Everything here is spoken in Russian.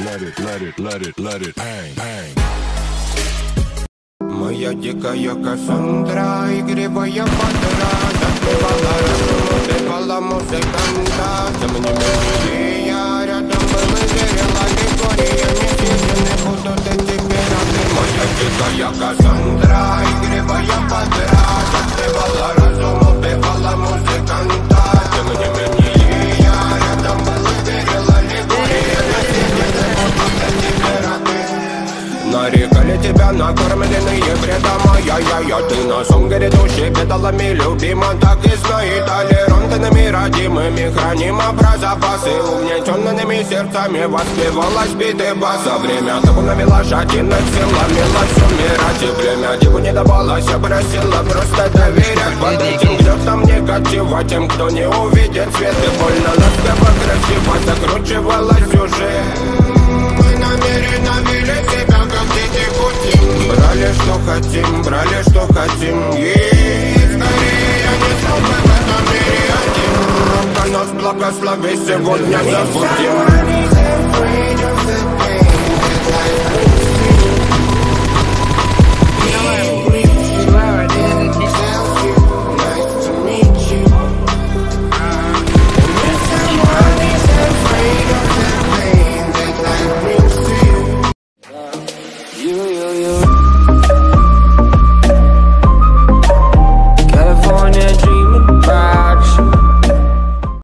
bang, bang. Моя дикая Кассандра, игривая подра, затмевала разум, убивала музыканта. Тем не менее я рядом был и верила легкие, не съедены будут эти пираты. Моя дикая Кассандра, игривая подра, затмевала разум, убивала музыканта. Тем не менее я рядом был и верила легкие, не съедены будут эти пираты. Нарекали тебя накормленные бредом, я ты на сон грядущий педалами любима, так и знай. Толерантными родимыми храним про запасы, угнетенными сердцами воспевалась биты баса. Время табу навела шатина, сила милась умирать, и племя диву не давалась, просила просто доверять. Под этим гнетом негатива тем, кто не увидит свет, и больно наспева красиво закручивалась сюжет. Мы намеренно вели себя как дети пути, брали что хотим, и скорее я не смог бы в этом мире один. Нас благослови, сегодня забудем.